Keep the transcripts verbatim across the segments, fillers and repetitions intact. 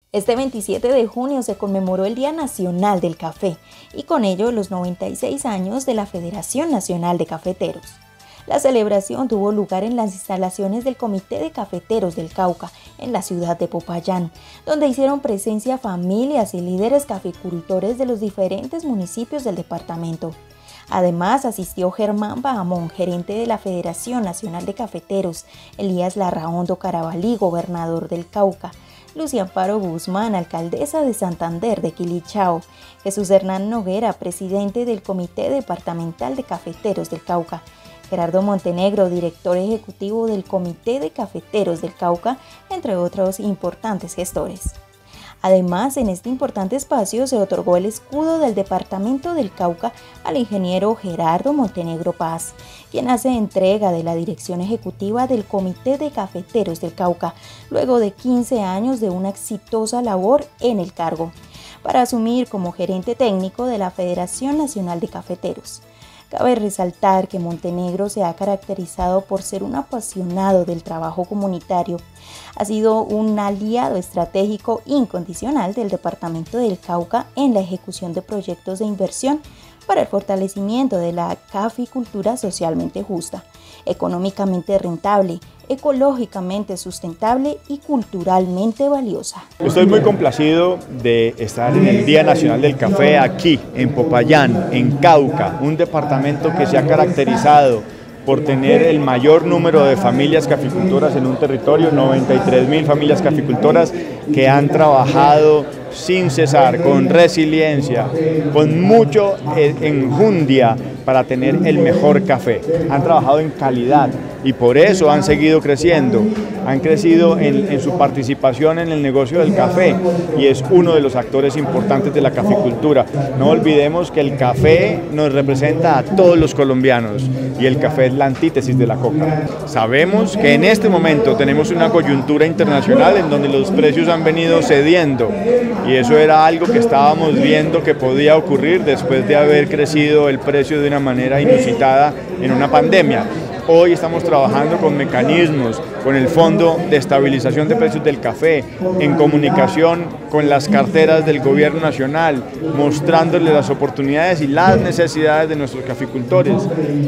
Este veintisiete de junio se conmemoró el Día Nacional del Café y con ello los noventa y seis años de la Federación Nacional de Cafeteros. La celebración tuvo lugar en las instalaciones del Comité de Cafeteros del Cauca, en la ciudad de Popayán, donde hicieron presencia familias y líderes caficultores de los diferentes municipios del departamento. Además, asistió Germán Bahamón, gerente de la Federación Nacional de Cafeteros, Elías Larraondo Carabalí, gobernador del Cauca, Lucia Amparo Guzmán, alcaldesa de Santander de Quilichao, Jesús Hernán Noguera, presidente del Comité Departamental de Cafeteros del Cauca, Gerardo Montenegro, director ejecutivo del Comité de Cafeteros del Cauca, entre otros importantes gestores. Además, en este importante espacio se otorgó el escudo del Departamento del Cauca al ingeniero Gerardo Montenegro Paz, quien hace entrega de la dirección ejecutiva del Comité de Cafeteros del Cauca, luego de quince años de una exitosa labor en el cargo, para asumir como gerente técnico de la Federación Nacional de Cafeteros. Cabe resaltar que Montenegro se ha caracterizado por ser un apasionado del trabajo comunitario. Ha sido un aliado estratégico incondicional del Departamento del Cauca en la ejecución de proyectos de inversión para el fortalecimiento de la caficultura socialmente justa, económicamente rentable, ecológicamente sustentable y culturalmente valiosa. Estoy muy complacido de estar en el Día Nacional del Café aquí en Popayán, en Cauca, un departamento que se ha caracterizado por tener el mayor número de familias caficultoras en un territorio, noventa y tres mil familias caficultoras que han trabajado sin cesar, con resiliencia, con mucho enjundia para tener el mejor café. Han trabajado en calidad y por eso han seguido creciendo. Han crecido en, en su participación en el negocio del café y es uno de los actores importantes de la caficultura. No olvidemos que el café nos representa a todos los colombianos y el café es la antítesis de la coca. Sabemos que en este momento tenemos una coyuntura internacional en donde los precios han venido cediendo y eso era algo que estábamos viendo que podía ocurrir después de haber crecido el precio de una manera inusitada en una pandemia. Hoy estamos trabajando con mecanismos, con el Fondo de Estabilización de Precios del Café, en comunicación con las carteras del Gobierno Nacional, mostrándoles las oportunidades y las necesidades de nuestros caficultores,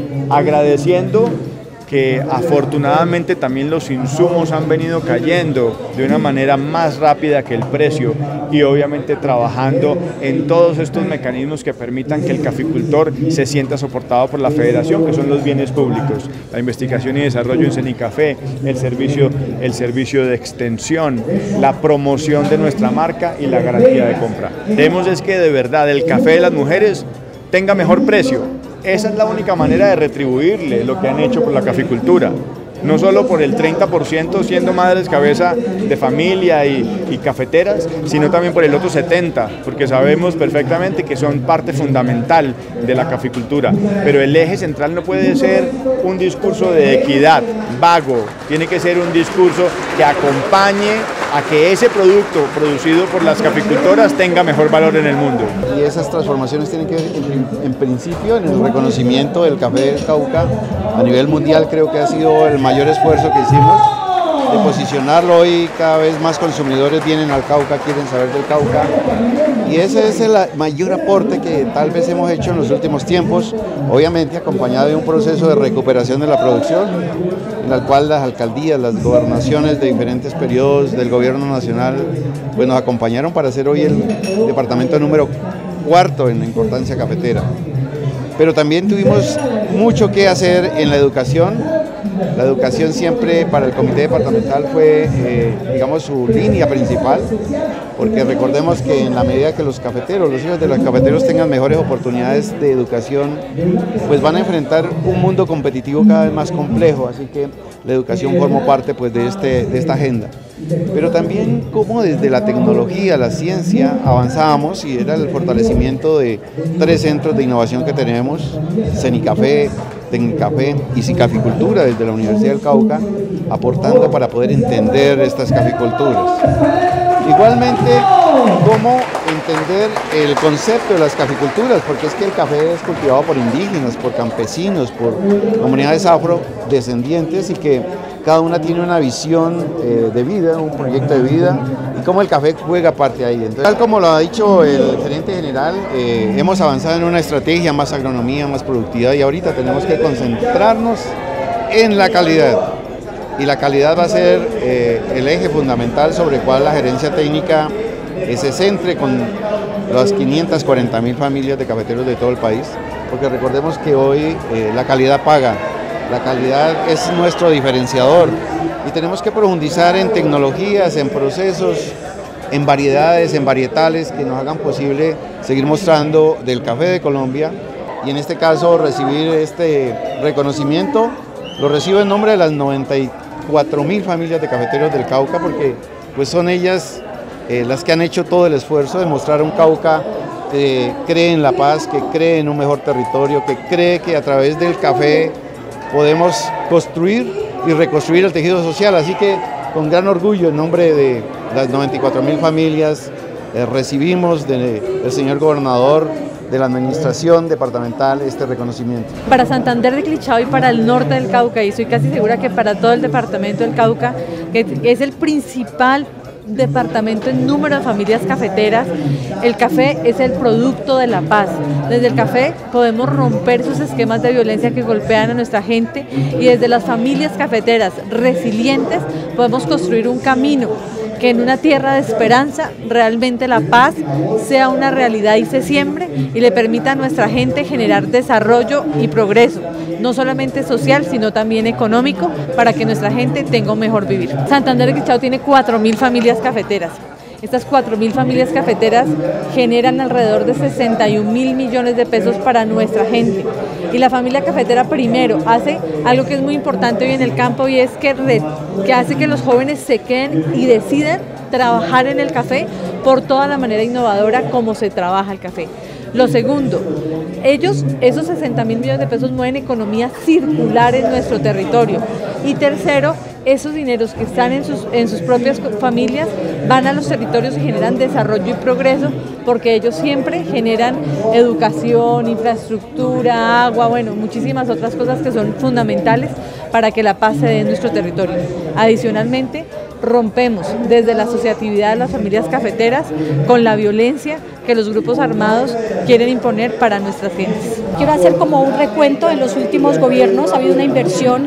agradeciendo que afortunadamente también los insumos han venido cayendo de una manera más rápida que el precio y obviamente trabajando en todos estos mecanismos que permitan que el caficultor se sienta soportado por la federación, que son los bienes públicos, la investigación y desarrollo en Cenicafé, el servicio, el servicio de extensión, la promoción de nuestra marca y la garantía de compra. Queremos es que de verdad el café de las mujeres tenga mejor precio. Esa es la única manera de retribuirle lo que han hecho por la caficultura. No solo por el treinta por ciento siendo madres cabeza de familia y, y cafeteras, sino también por el otro setenta por ciento, porque sabemos perfectamente que son parte fundamental de la caficultura. Pero el eje central no puede ser un discurso de equidad vago, tiene que ser un discurso que acompañe a que ese producto producido por las caficultoras tenga mejor valor en el mundo. Y esas transformaciones tienen que ver en, en principio en el reconocimiento del café del Cauca a nivel mundial. Creo que ha sido el mayor esfuerzo que hicimos de posicionarlo. Hoy cada vez más consumidores vienen al Cauca, quieren saber del Cauca y ese es el mayor aporte que tal vez hemos hecho en los últimos tiempos, obviamente acompañado de un proceso de recuperación de la producción en el cual las alcaldías, las gobernaciones de diferentes periodos del gobierno nacional pues nos acompañaron para ser hoy el departamento número cuarto en importancia cafetera. Pero también tuvimos mucho que hacer en la educación. La educación siempre para el comité departamental fue, eh, digamos, su línea principal, porque recordemos que en la medida que los cafeteros, los hijos de los cafeteros tengan mejores oportunidades de educación, pues van a enfrentar un mundo competitivo cada vez más complejo, así que la educación formó parte pues, de, este, de esta agenda. Pero también como desde la tecnología, la ciencia, avanzábamos y era el fortalecimiento de tres centros de innovación que tenemos, Cenicafé, Tecnicafé y Cicaficultura desde la Universidad del Cauca, aportando para poder entender estas caficulturas. Igualmente, cómo entender el concepto de las caficulturas, porque es que el café es cultivado por indígenas, por campesinos, por comunidades afrodescendientes y que cada una tiene una visión eh, de vida, un proyecto de vida, y cómo el café juega parte ahí. Entonces, tal como lo ha dicho el gerente general, eh, hemos avanzado en una estrategia, más agronomía, más productividad, y ahorita tenemos que concentrarnos en la calidad. Y la calidad va a ser eh, el eje fundamental sobre el cual la gerencia técnica eh, se centre con las quinientas cuarenta mil familias de cafeteros de todo el país, porque recordemos que hoy eh, la calidad paga. La calidad es nuestro diferenciador y tenemos que profundizar en tecnologías, en procesos, en variedades, en varietales que nos hagan posible seguir mostrando del café de Colombia, y en este caso recibir este reconocimiento. Lo recibo en nombre de las noventa y cuatro mil familias de cafeteros del Cauca, porque pues son ellas eh, las que han hecho todo el esfuerzo de mostrar un Cauca que cree en la paz, que cree en un mejor territorio, que cree que a través del café podemos construir y reconstruir el tejido social. Así que con gran orgullo, en nombre de las noventa y cuatro mil familias, eh, recibimos del señor gobernador, de la administración departamental, este reconocimiento. Para Santander de Clichao y para el norte del Cauca, y estoy casi segura que para todo el departamento del Cauca, que es el principal departamento en número de familias cafeteras, el café es el producto de la paz. Desde el café podemos romper esos esquemas de violencia que golpean a nuestra gente, y desde las familias cafeteras resilientes podemos construir un camino que en una tierra de esperanza realmente la paz sea una realidad y se siembre, y le permita a nuestra gente generar desarrollo y progreso, no solamente social, sino también económico, para que nuestra gente tenga un mejor vivir. Santander de Clichao tiene cuatro mil familias cafeteras. Estas cuatro mil familias cafeteras generan alrededor de sesenta y un mil millones de pesos para nuestra gente. Y la familia cafetera primero hace algo que es muy importante hoy en el campo, y es que, re, que hace que los jóvenes se queden y decidan trabajar en el café por toda la manera innovadora como se trabaja el café. Lo segundo, ellos, esos sesenta mil millones de pesos, mueven economía circular en nuestro territorio. Y tercero, esos dineros que están en sus, en sus propias familias van a los territorios y generan desarrollo y progreso, porque ellos siempre generan educación, infraestructura, agua, bueno, muchísimas otras cosas que son fundamentales para que la paz se dé en nuestro territorio. Adicionalmente, rompemos desde la asociatividad de las familias cafeteras con la violencia que los grupos armados quieren imponer para nuestras gentes. Quiero hacer como un recuento. En los últimos gobiernos ha habido una inversión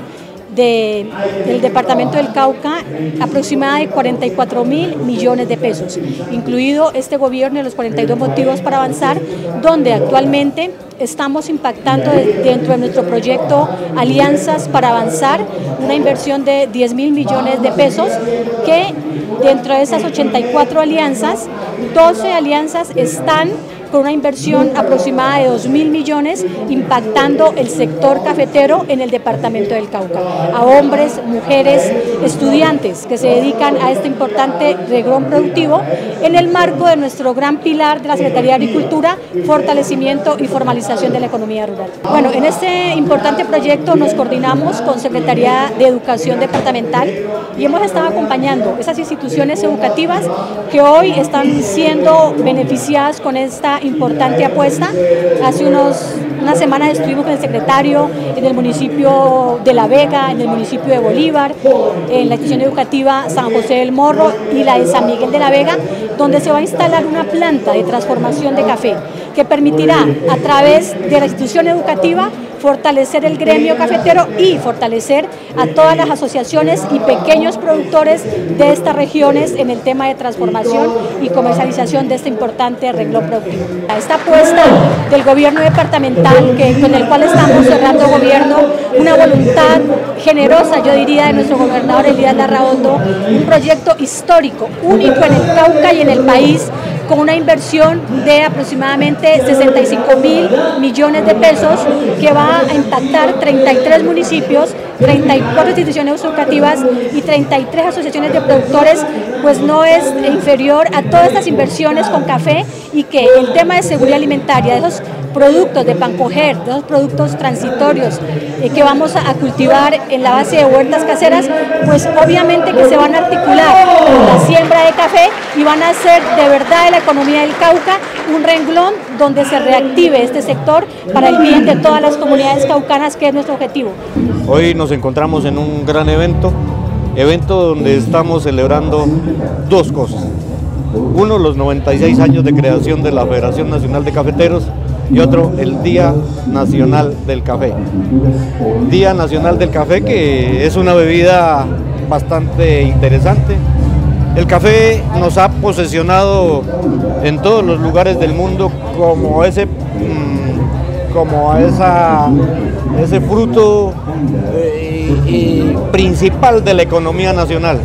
de, del departamento del Cauca aproximada de cuarenta y cuatro mil millones de pesos, incluido este gobierno de los cuarenta y dos motivos para avanzar, donde actualmente estamos impactando dentro de nuestro proyecto Alianzas para Avanzar, una inversión de diez mil millones de pesos, que dentro de esas ochenta y cuatro alianzas, doce alianzas están con una inversión aproximada de dos mil millones, impactando el sector cafetero en el departamento del Cauca, a hombres, mujeres, estudiantes que se dedican a este importante renglón productivo en el marco de nuestro gran pilar de la Secretaría de Agricultura, fortalecimiento y formalización de la economía rural. Bueno, en este importante proyecto nos coordinamos con Secretaría de Educación Departamental y hemos estado acompañando esas instituciones educativas que hoy están siendo beneficiadas con esta importante apuesta. Hace unos, unas semanas estuvimos con el secretario en el municipio de La Vega, en el municipio de Bolívar, en la institución educativa San José del Morro y la de San Miguel de la Vega, donde se va a instalar una planta de transformación de café que permitirá, a través de la institución educativa, fortalecer el gremio cafetero y fortalecer a todas las asociaciones y pequeños productores de estas regiones en el tema de transformación y comercialización de este importante renglón productivo. Esta apuesta del gobierno departamental, que, con el cual estamos cerrando gobierno, una voluntad generosa, yo diría, de nuestro gobernador Elías Larraondo, un proyecto histórico, único en el Cauca y en el país, con una inversión de aproximadamente sesenta y cinco mil millones de pesos, que va a impactar treinta y tres municipios, treinta y cuatro instituciones educativas y treinta y tres asociaciones de productores, pues no es inferior a todas estas inversiones con café, y que el tema de seguridad alimentaria, de esos productos de pancoger, de esos productos transitorios eh, que vamos a, a cultivar en la base de huertas caseras, pues obviamente que se van a articular con la siembra de café y van a hacer de verdad de la economía del Cauca un renglón donde se reactive este sector para el bien de todas las comunidades caucanas, que es nuestro objetivo. Hoy nos encontramos en un gran evento evento donde estamos celebrando dos cosas. Uno, los noventa y seis años de creación de la Federación Nacional de Cafeteros, y otro, el Día Nacional del Café. Día Nacional del Café, que es una bebida bastante interesante. El café nos ha posesionado en todos los lugares del mundo como ese, como esa, ese fruto eh, eh, principal de la economía nacional,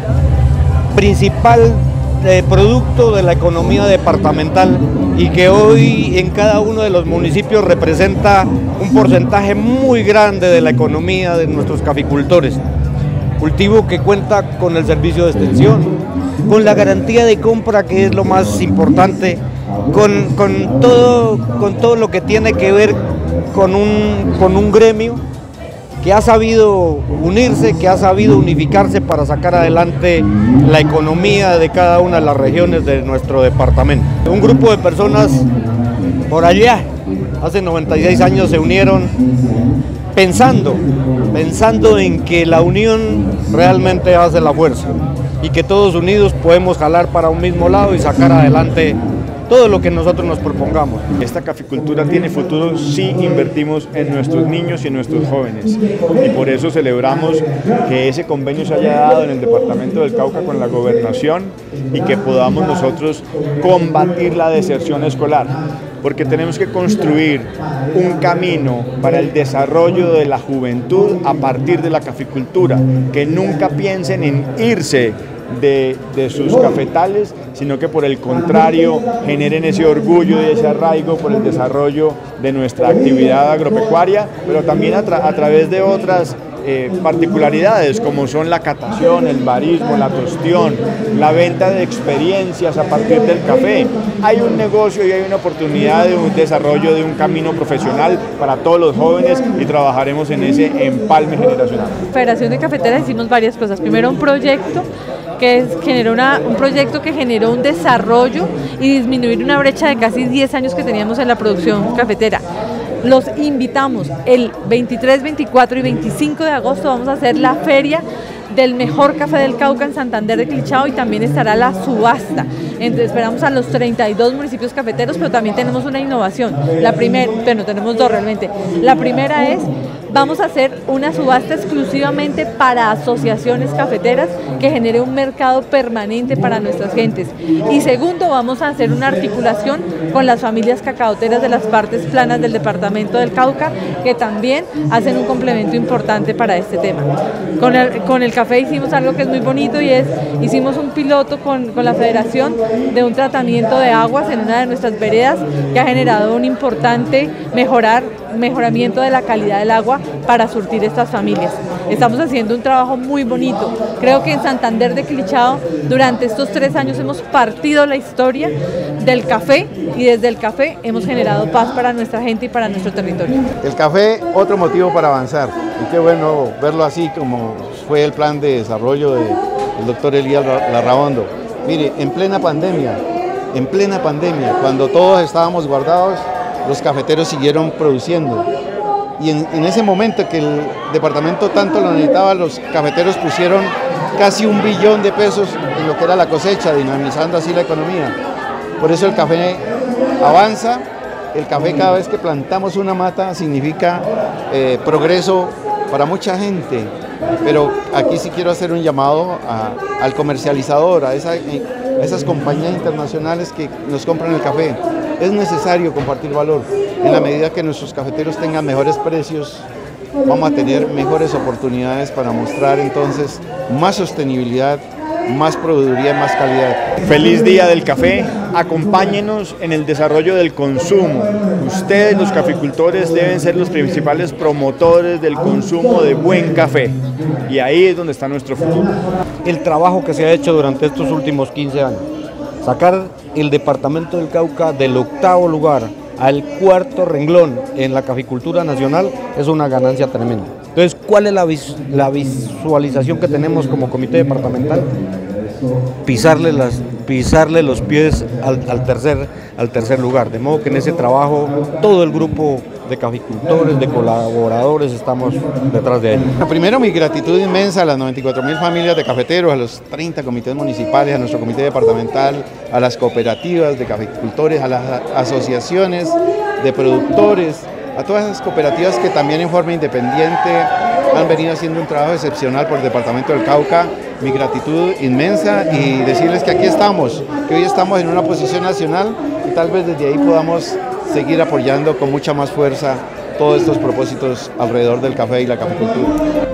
principal eh, producto de la economía departamental, y que hoy en cada uno de los municipios representa un porcentaje muy grande de la economía de nuestros caficultores. Cultivo que cuenta con el servicio de extensión, con la garantía de compra, que es lo más importante, con, con, todo, con todo lo que tiene que ver con un, con un gremio que ha sabido unirse, que ha sabido unificarse para sacar adelante la economía de cada una de las regiones de nuestro departamento. Un grupo de personas por allá, hace noventa y seis años, se unieron pensando, pensando en que la unión realmente hace la fuerza y que todos unidos podemos jalar para un mismo lado y sacar adelante todo lo que nosotros nos propongamos. Esta caficultura tiene futuro si invertimos en nuestros niños y en nuestros jóvenes, y por eso celebramos que ese convenio se haya dado en el departamento del Cauca con la gobernación y que podamos nosotros combatir la deserción escolar, porque tenemos que construir un camino para el desarrollo de la juventud a partir de la caficultura, que nunca piensen en irse De, de sus cafetales, sino que por el contrario generen ese orgullo y ese arraigo por el desarrollo de nuestra actividad agropecuaria, pero también a, tra a través de otras eh, particularidades como son la catación, el barismo, la tostión, la venta de experiencias a partir del café. Hay un negocio y hay una oportunidad de un desarrollo de un camino profesional para todos los jóvenes, y trabajaremos en ese empalme generacional. Federación de Cafeteras hicimos varias cosas. Primero, un proyecto que generó una, un proyecto que generó un desarrollo y disminuir una brecha de casi diez años que teníamos en la producción cafetera. Los invitamos el veintitrés, veinticuatro y veinticinco de agosto, vamos a hacer la feria del mejor café del Cauca en Santander de Quilichao, y también estará la subasta. Entonces, esperamos a los treinta y dos municipios cafeteros, pero también tenemos una innovación. La primera, bueno, tenemos dos realmente. La primera es, vamos a hacer una subasta exclusivamente para asociaciones cafeteras que genere un mercado permanente para nuestras gentes. Y segundo, vamos a hacer una articulación con las familias cacaoteras de las partes planas del departamento del Cauca, que también hacen un complemento importante para este tema. Con el, con el café hicimos algo que es muy bonito, y es, hicimos un piloto con, con la federación de un tratamiento de aguas en una de nuestras veredas, que ha generado un importante mejorar, mejoramiento de la calidad del agua para surtir estas familias. Estamos haciendo un trabajo muy bonito. Creo que en Santander de Quilichao durante estos tres años hemos partido la historia del café, y desde el café hemos generado paz para nuestra gente y para nuestro territorio. El café, otro motivo para avanzar, y qué bueno verlo así como fue el plan de desarrollo del doctor Elías Larraondo. Mire, en plena pandemia, en plena pandemia, cuando todos estábamos guardados, los cafeteros siguieron produciendo. Y en, en ese momento que el departamento tanto lo necesitaba, los cafeteros pusieron casi un billón de pesos en lo que era la cosecha, dinamizando así la economía. Por eso el café avanza. El café, cada vez que plantamos una mata, significa eh, progreso para mucha gente. Pero aquí sí quiero hacer un llamado a, al comercializador, a, esa, a esas compañías internacionales que nos compran el café. Es necesario compartir valor. En la medida que nuestros cafeteros tengan mejores precios, vamos a tener mejores oportunidades para mostrar entonces más sostenibilidad, más proveeduría, más calidad. Feliz Día del Café, acompáñenos en el desarrollo del consumo. Ustedes, los caficultores, deben ser los principales promotores del consumo de buen café, y ahí es donde está nuestro futuro. El trabajo que se ha hecho durante estos últimos quince años, sacar el departamento del Cauca del octavo lugar al cuarto renglón en la caficultura nacional, es una ganancia tremenda. Entonces, ¿cuál es la, vis la visualización que tenemos como comité departamental? Pisarle, las, pisarle los pies al, al, tercer, al tercer lugar, de modo que en ese trabajo todo el grupo de caficultores, de colaboradores, estamos detrás de él. Primero, mi gratitud inmensa a las noventa y cuatro mil familias de cafeteros, a los treinta comités municipales, a nuestro comité departamental, a las cooperativas de caficultores, a las asociaciones de productores, a todas esas cooperativas que también en forma independiente han venido haciendo un trabajo excepcional por el departamento del Cauca. Mi gratitud inmensa y decirles que aquí estamos, que hoy estamos en una posición nacional y tal vez desde ahí podamos seguir apoyando con mucha más fuerza todos estos propósitos alrededor del café y la caficultura.